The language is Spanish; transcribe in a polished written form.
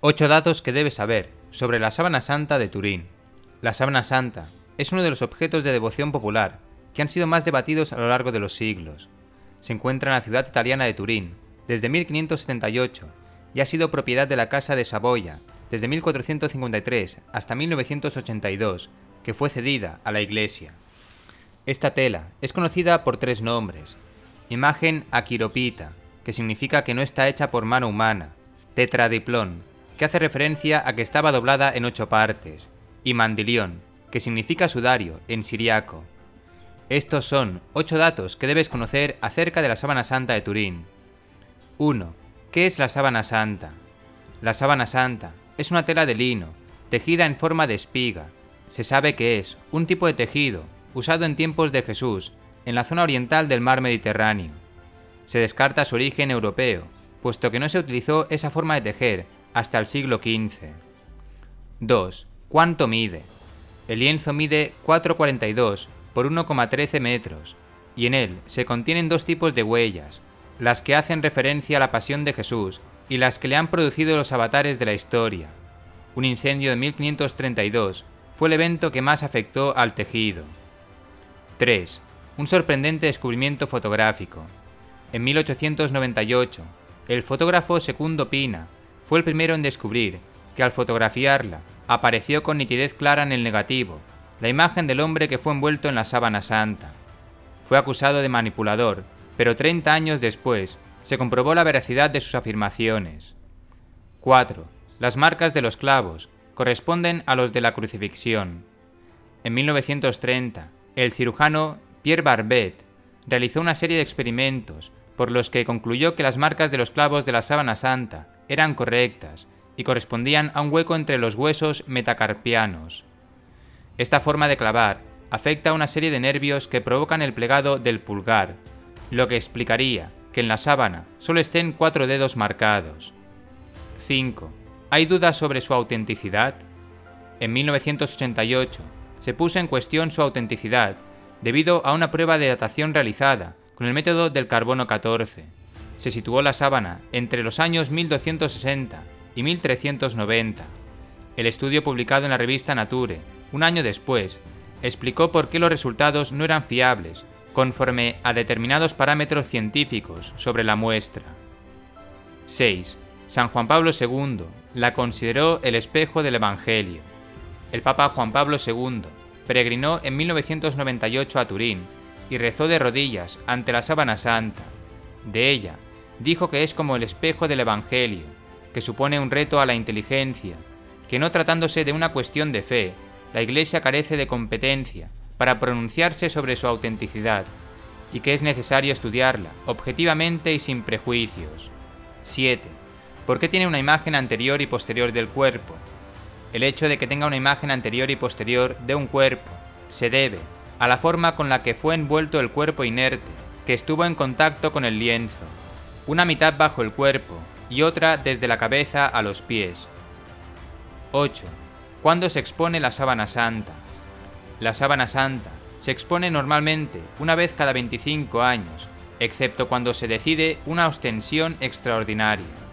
8 datos que debes saber sobre la sábana santa de Turín. La sábana santa es uno de los objetos de devoción popular que han sido más debatidos a lo largo de los siglos. Se encuentra en la ciudad italiana de Turín desde 1578 y ha sido propiedad de la Casa de Saboya desde 1453 hasta 1982, que fue cedida a la Iglesia. Esta tela es conocida por 3 nombres: imagen aquiropita, que significa que no está hecha por mano humana; tetradiplón, que hace referencia a que estaba doblada en 8 partes; y mandilión, que significa sudario en siriaco. Estos son 8 datos que debes conocer acerca de la sábana santa de Turín. 1. ¿Qué es la sábana santa? La sábana santa es una tela de lino, tejida en forma de espiga. Se sabe que es un tipo de tejido usado en tiempos de Jesús en la zona oriental del mar Mediterráneo. Se descarta su origen europeo, puesto que no se utilizó esa forma de tejer hasta el siglo XV. 2. ¿Cuánto mide? El lienzo mide 4,42 por 1,13 metros, y en él se contienen 2 tipos de huellas, las que hacen referencia a la pasión de Jesús y las que le han producido los avatares de la historia. Un incendio de 1532 fue el evento que más afectó al tejido. 3. Un sorprendente descubrimiento fotográfico. En 1898, el fotógrafo Secundo Pina fue el primero en descubrir que al fotografiarla apareció con nitidez clara en el negativo la imagen del hombre que fue envuelto en la sábana santa. Fue acusado de manipulador, pero 30 años después se comprobó la veracidad de sus afirmaciones. 4. Las marcas de los clavos corresponden a los de la crucifixión. En 1930, el cirujano Pierre Barbet realizó una serie de experimentos por los que concluyó que las marcas de los clavos de la sábana santa eran correctas y correspondían a un hueco entre los huesos metacarpianos. Esta forma de clavar afecta a una serie de nervios que provocan el plegado del pulgar, lo que explicaría que en la sábana solo estén 4 dedos marcados. 5. ¿Hay dudas sobre su autenticidad? En 1988 se puso en cuestión su autenticidad debido a una prueba de datación realizada con el método del carbono 14. Se situó la sábana entre los años 1260 y 1390. El estudio publicado en la revista Nature, un año después, explicó por qué los resultados no eran fiables, conforme a determinados parámetros científicos sobre la muestra. 6. San Juan Pablo II la consideró el espejo del Evangelio. El Papa Juan Pablo II peregrinó en 1998 a Turín y rezó de rodillas ante la sábana santa. De ella, dijo que es como el espejo del Evangelio, que supone un reto a la inteligencia, que no tratándose de una cuestión de fe, la Iglesia carece de competencia para pronunciarse sobre su autenticidad, y que es necesario estudiarla objetivamente y sin prejuicios. 7. ¿Por qué tiene una imagen anterior y posterior del cuerpo? El hecho de que tenga una imagen anterior y posterior de un cuerpo se debe a la forma con la que fue envuelto el cuerpo inerte, que estuvo en contacto con el lienzo, una mitad bajo el cuerpo y otra desde la cabeza a los pies. 8. ¿Cuándo se expone la sábana santa? La sábana santa se expone normalmente una vez cada 25 años, excepto cuando se decide una ostensión extraordinaria.